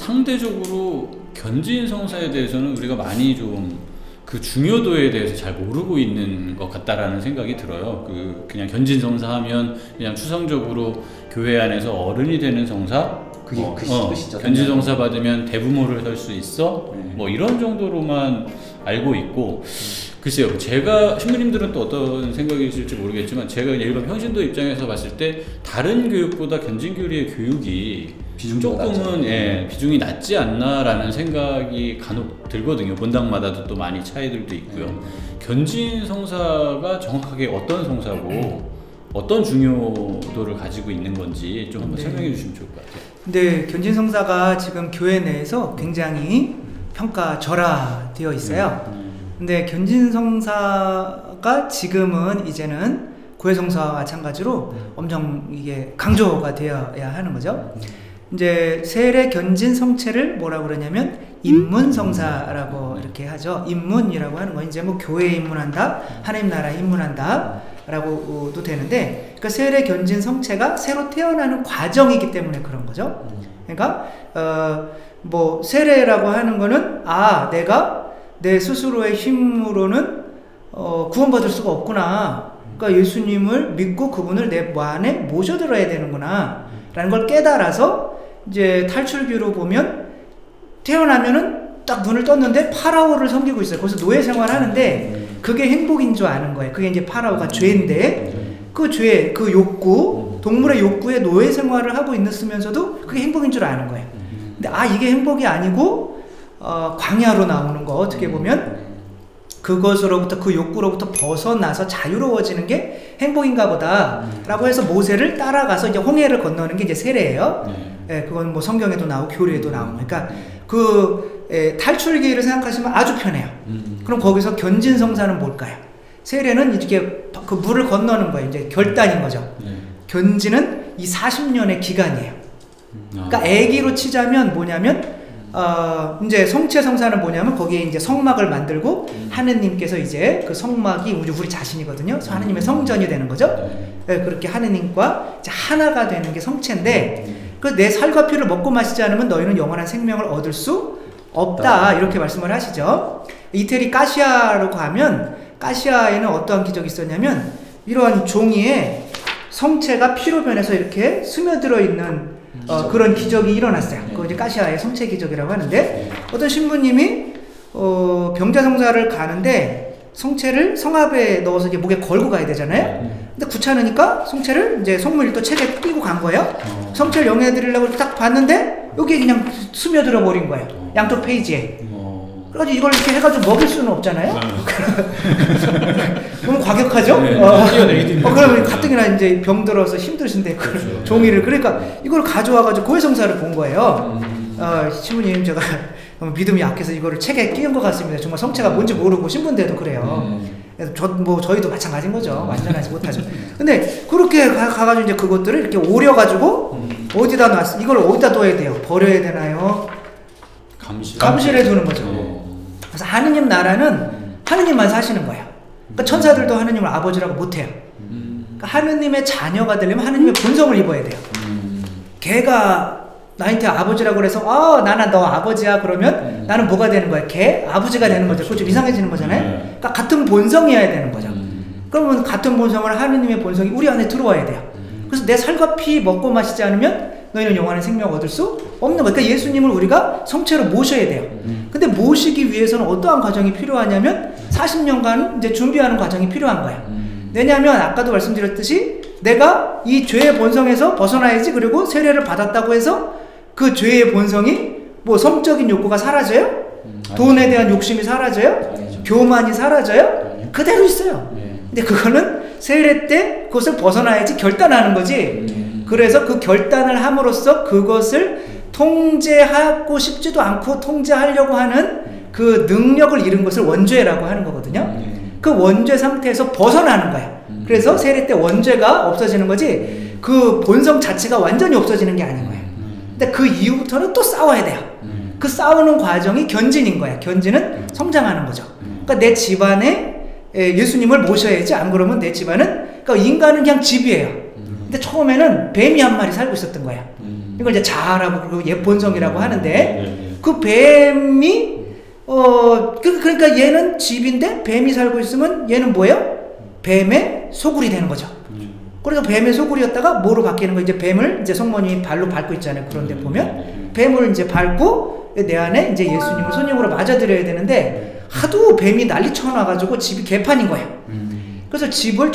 상대적으로 견지인 성사에 대해서는 우리가 많이 좀 그 중요도에 대해서 잘 모르고 있는 것 같다라는 생각이 들어요. 그냥 견지인 성사 하면 그냥 추상적으로 교회 안에서 어른이 되는 성사, 그게 끝이죠. 견지인 성사 받으면 대부모를 할 수 있어, 뭐 이런 정도로만 알고 있고. 글쎄요, 제가 신부님들은 또 어떤 생각이실지 모르겠지만 제가 일반 평신도 입장에서 봤을 때 다른 교육보다 견진교리의 교육이 조금은 비중이 낮지 않나라는 생각이 간혹 들거든요. 본당마다도 또 많이 차이들도 있고요. 견진 성사가 정확하게 어떤 성사고 어떤 중요도를 가지고 있는 건지 좀 한번 설명해 주시면 좋을 것 같아요. 네, 견진 성사가 지금 교회 내에서 굉장히 평가절하되어 있어요. 근데 견진 성사가 지금은 이제는 고해 성사와 마찬가지로 엄청 이게 강조가 되어야 하는 거죠. 이제 세례 견진 성체를 뭐라고 그러냐면 입문 성사라고 이렇게 하죠. 입문이라고 하는 건 이제 뭐 교회에 입문한다, 하나님 나라에 입문한다 라고도 되는데, 그러니까 세례 견진 성체가 새로 태어나는 과정이기 때문에 그런 거죠. 그러니까 뭐 세례라고 하는 거는 내가 내 스스로의 힘으로는 구원받을 수가 없구나. 그러니까 예수님을 믿고 그분을 내 안에 모셔들어야 되는구나 라는 걸 깨달아서 이제 탈출기로 보면 태어나면은 딱 눈을 떴는데 파라오를 섬기고 있어요. 거기서 노예 생활하는데 그게 행복인 줄 아는 거예요. 그게 이제 파라오가 죄인데 그 죄, 그 욕구, 동물의 욕구에 노예 생활을 하고 있으면서도 그게 행복인 줄 아는 거예요. 근데 이게 행복이 아니고 광야로 나오는 거, 어떻게 보면 그것으로부터, 그 욕구로부터 벗어나서 자유로워지는 게 행복인가 보다 라고 해서 모세를 따라가서 이제 홍해를 건너는 게 이제 세례예요. 그건 뭐 성경에도 나오고 교리에도 나오고. 그러니까 탈출기를 생각하시면 아주 편해요. 그럼 거기서 견진 성사는 뭘까요? 세례는 이렇게 그 물을 건너는 거예요. 이제 결단인 거죠. 견진은 이 40년의 기간이에요. 그러니까 아기로 치자면 뭐냐면 이제 성체 성사는 뭐냐면 거기에 이제 성막을 만들고 하느님께서 이제 그 성막이 우리 자신이거든요. 그래서 하느님의 성전이 되는 거죠. 그렇게 하느님과 이제 하나가 되는 게 성체인데, 그 내 살과 피를 먹고 마시지 않으면 너희는 영원한 생명을 얻을 수 없다 이렇게 말씀을 하시죠. 이태리 까시아로 가면 까시아에는 어떠한 기적이 있었냐면 이러한 종이에 성체가 피로 변해서 이렇게 스며들어 있는 그런 기적이 일어났어요. 그거 이제 까시아의 성체 기적이라고 하는데, 어떤 신부님이 병자성사를 가는데 성체를 성압에 넣어서 이제 목에 걸고 가야 되잖아요. 근데 귀찮으니까 성체를 이제 성물일도 책에 띄고 간 거예요. 성체를 영해드리려고 딱 봤는데 여기에 그냥 스며들어 버린 거예요. 양쪽 페이지에. 그래가지고 이걸 이렇게 해가지고 먹일 수는 없잖아요. 너무 과격하죠? 그러면 가뜩이나 이제 병들어서 힘드신데 그렇죠. 종이를, 그러니까 이걸 가져와가지고 고해성사를 본 거예요. 신부님, 제가 믿음이 약해서 이거를 책에 끼운 것 같습니다. 정말 성체가 뭔지 모르고 신부인데도 그래요. 그래서 저희도 마찬가지인 거죠. 완전하지 못하죠. 근데 그렇게 가가지고 이제 그것들을 이렇게 오려가지고 어디다 놨어? 이걸 어디다 둬야 돼요? 버려야 되나요? 감실해 두는 거죠. 그래서 하느님 나라는 하느님만 사시는 거예요. 그러니까 천사들도 하느님을 아버지라고 못해요. 그러니까 하느님의 자녀가 되려면 하느님의 본성을 입어야 돼요. 걔가 나한테 아버지라고 그래서 나는 너 아버지야 그러면 나는 뭐가 되는 거야? 걔 아버지가 되는 거죠. 그거 좀 이상해지는 거잖아요. 그러니까 같은 본성이어야 되는 거죠. 그러면 같은 본성을 하느님의 본성이 우리 안에 들어와야 돼요. 그래서 내 살과 피 먹고 마시지 않으면 너희는 영원한 생명을 얻을 수 없는 거예요. 그러니까 예수님을 우리가 성체로 모셔야 돼요. 근데 모시기 위해서는 어떠한 과정이 필요하냐면 40년간 이제 준비하는 과정이 필요한 거예요. 왜냐하면 아까도 말씀드렸듯이 내가 이 죄의 본성에서 벗어나야지. 그리고 세례를 받았다고 해서 그 죄의 본성이 뭐 성적인 욕구가 사라져요? 돈에 대한 욕심이 사라져요? 교만이 사라져요? 그대로 있어요. 근데 그거는 세례 때 그것을 벗어나야지 결단하는 거지. 그래서 그 결단을 함으로써 그것을 통제하고 싶지도 않고 통제하려고 하는 그 능력을 잃은 것을 원죄라고 하는 거거든요. 그 원죄 상태에서 벗어나는 거예요. 그래서 세례 때 원죄가 없어지는 거지 그 본성 자체가 완전히 없어지는 게 아닌 거예요. 근데 그 이후부터는 또 싸워야 돼요. 그 싸우는 과정이 견진인 거야. 견진은 성장하는 거죠. 그러니까 내 집안에 예수님을 모셔야지. 안 그러면 내 집안은, 그러니까 인간은 그냥 집이에요. 근데 처음에는 뱀이 한 마리 살고 있었던 거야. 이걸 이제 자아라고 그러고 옛 본성이라고 하는데 그 뱀이 그러니까 얘는 집인데 뱀이 살고 있으면 얘는 뭐예요? 뱀의 소굴이 되는 거죠. 그래서 뱀의 소굴이었다가 뭐로 바뀌는 거? 이제 뱀을 이제 성모님이 발로 밟고 있잖아요. 그런데 보면 뱀을 이제 밟고 내 안에 이제 예수님을 손님으로 맞아들여야 되는데 하도 뱀이 난리 쳐놔가지고 집이 개판인 거예요. 그래서 집을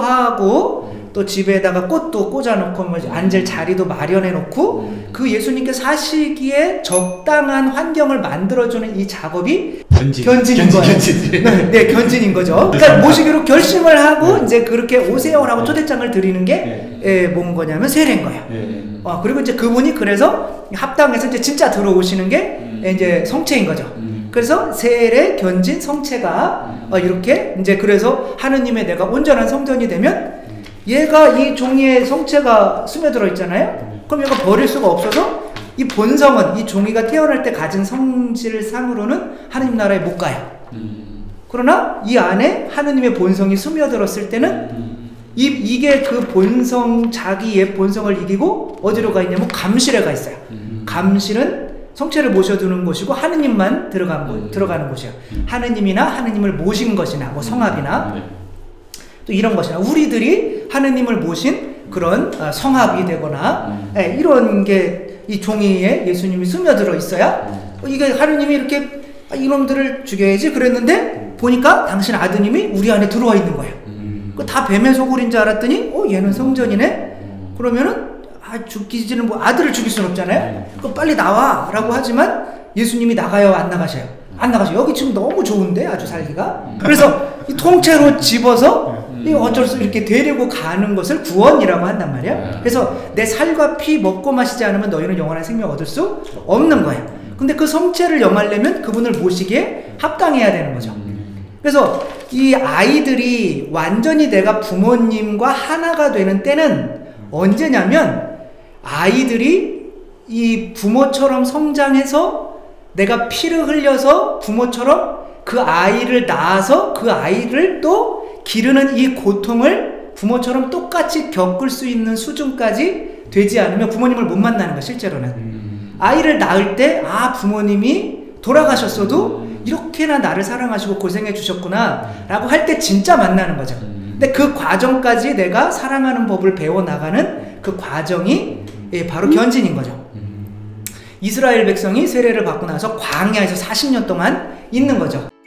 청소하고 또 집에다가 꽃도 꽂아놓고 뭐 앉을 자리도 마련해놓고 그 예수님께 사시기에 적당한 환경을 만들어주는 이 작업이 견진인 거예요. 네, 견진인 거죠. 그러니까 모시기로 결심을 하고 이제 그렇게 오세요라고 초대장을 드리는 게 뭔 거냐면 세례인 거예요. 그리고 이제 그분이 그래서 합당해서 이제 진짜 들어오시는 게 이제 성체인 거죠. 그래서 세례, 견진, 성체가 이렇게 이제 그래서 하느님의 내가 온전한 성전이 되면 얘가 이 종이에 성체가 스며들어 있잖아요. 그럼 얘가 버릴 수가 없어서 이 본성은 이 종이가 태어날 때 가진 성질상으로는 하느님 나라에 못 가요. 그러나 이 안에 하느님의 본성이 스며들었을 때는 이게 그 본성, 자기의 본성을 이기고 어디로 가 있냐면 감실에 가 있어요. 감실은 성체를 모셔두는 곳이고 하느님만 들어가는 곳이에요. 하느님이나 하느님을 모신 것이나 뭐 성합이나 또 이런 것이나 우리들이 하느님을 모신 그런 성합이 되거나 이런 게 이 종이에 예수님이 스며들어 있어야 이게 하느님이 이렇게 이놈들을 죽여야지 그랬는데 보니까 당신 아드님이 우리 안에 들어와 있는 거예요. 다 뱀의 소굴인 줄 알았더니 얘는 성전이네? 그러면은 죽이지는 뭐 아들을 죽일 수는 없잖아요. 빨리 나와 라고 하지만 예수님이 나가요? 안 나가셔요? 안 나가셔요. 여기 지금 너무 좋은데 아주 살기가. 그래서 이 통째로 집어서 어쩔 수 이렇게 데리고 가는 것을 구원이라고 한단 말이에요. 그래서 내 살과 피 먹고 마시지 않으면 너희는 영원한 생명 얻을 수 없는 거예요. 근데 그 성체를 영하려면 그분을 모시기에 합당해야 되는 거죠. 그래서 이 아이들이 완전히 내가 부모님과 하나가 되는 때는 언제냐면 아이들이 이 부모처럼 성장해서 내가 피를 흘려서 부모처럼 그 아이를 낳아서 그 아이를 또 기르는 이 고통을 부모처럼 똑같이 겪을 수 있는 수준까지 되지 않으면 부모님을 못 만나는 거야 실제로는. 아이를 낳을 때 부모님이 돌아가셨어도 이렇게나 나를 사랑하시고 고생해 주셨구나 라고 할 때 진짜 만나는 거죠. 근데 그 과정까지 내가 사랑하는 법을 배워나가는 그 과정이 바로 견진인 거죠. 이스라엘 백성이 세례를 받고 나서 광야에서 40년 동안 있는 거죠.